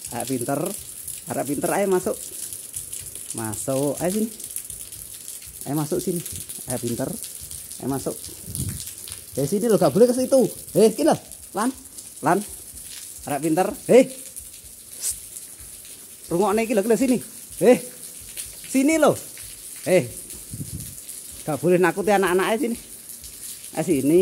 Harap pinter. Harap pinter, ayo masuk. Masuk, ayo sini. Ayo masuk sini. Ayo pinter. Ayo masuk. Dari sini lo gak boleh ke situ. Gini loh. Lan. Lan. Harap pinter. Rungokne iki lho sini. Sini lo. Gak boleh nakuti anak-anaknya sini. Sini.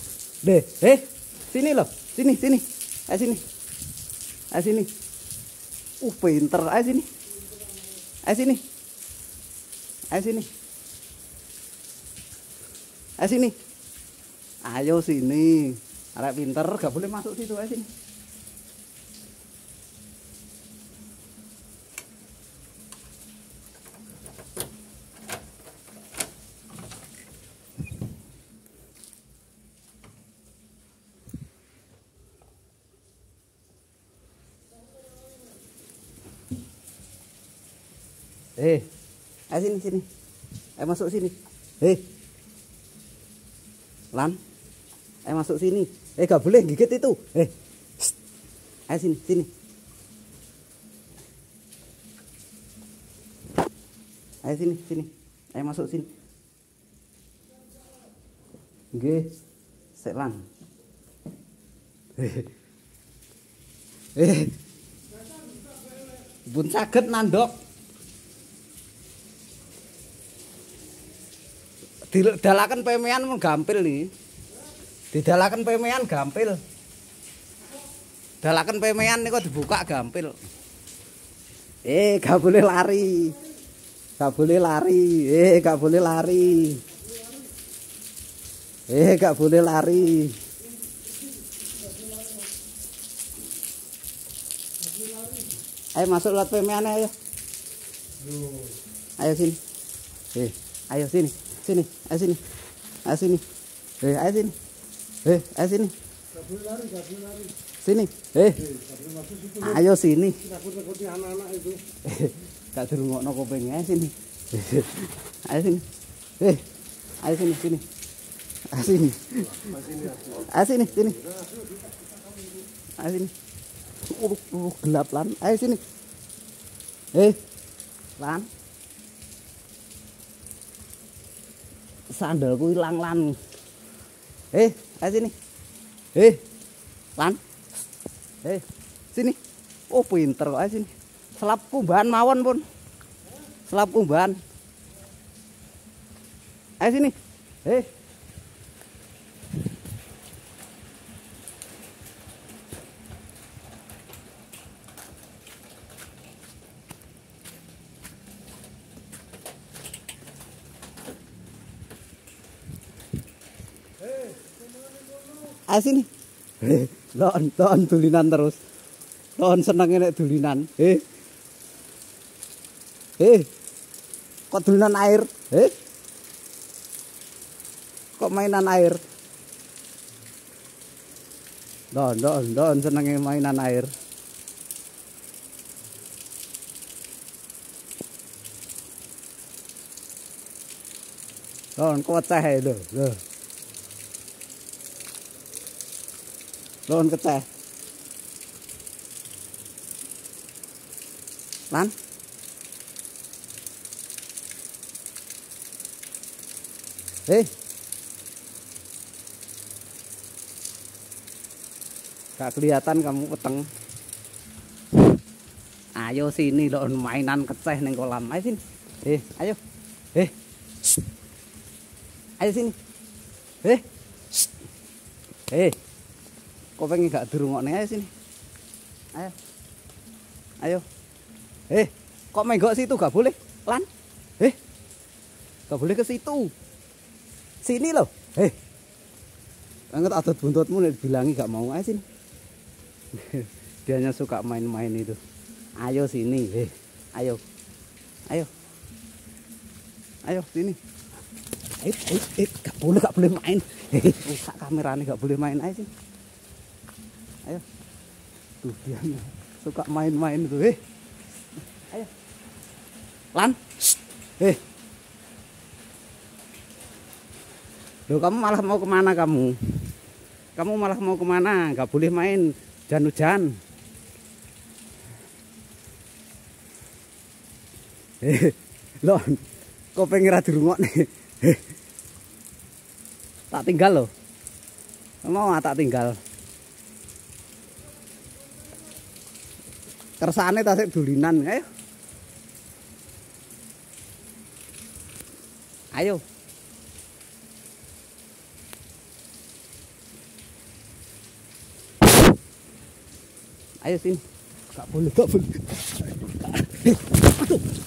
Sini lo. Sini. Sini. Sini. Pinter. Sini. Sini. Sini. Sini. Ayo sini. Harap pinter, gak boleh masuk situ. Sini. Ayo sini. Ayo masuk sini. Lan. Ayo masuk sini. Gak boleh gigit itu. Ayo sini. Ayo sini. Ayo masuk sini. Nggih. Sik Lan. Bun saged nandok. Didalaken pemean mun gampil iki. Didalaken pemean gampil. Dalaken pemean niku dibuka gampil. Gak boleh lari. Gak boleh lari. Gak boleh lari. Gak boleh lari. Ayo masuk lewat pemean ayo. Ayo sini. Ayo sini. Sini, ayo sini. Ayo sini. Ayo sini. Ayo sini. Gak boleh lari. Sini. Ayo sini. Takut-takuti anak-anak itu. Gak dirungokno kupingnya sini. Ayo sini. Ayo sini. Ayo sini. Ayo sini. Ayo sini. Gelap Lan. Ayo sini. Lan. Sandalku hilang Lan. Ayo sini. Lan. Sini. Pinter kok. Ayo sini. Selap kumbahan mawon pun. Selap kumbahan. Ayo sini. Ayo sini. Lon dulinan terus. Lon seneng nek dulinan. Kok dulinan air? Kok mainan air? Don senenge mainan air. Don koceh lho. Don keceh. Lan. Gak kelihatan kamu peteng. Ayo sini lho mainan keceh ning kolam. Ayo sini. Ayo. Ayo sini. Kok pengen gak dirungokne ayo sini. Ayo. Kok menggok situ gak boleh, Lan? Gak boleh ke situ. Sini loh. Banget adat buntutmu nek bilangi gak mau. Ayo sini. Dia hanya suka main-main itu. Ayo sini. Ayo. Ayo sini. Gak boleh main. Rusak kameranya, gak boleh main. Ayo sini. Ayo. Tuh dia suka main-main itu. Ayo. Lan. Loh, kamu malah mau kemana kamu? Kamu malah mau kemana? Gak boleh main hujan-hujan. Lon, kok pengen ra dirungokne. Tak tinggal loh. Mau tak tinggal. Kersane tasik dulinan, ayo. Ayo. Ayo sini. Gak boleh, gak boleh. Aduh.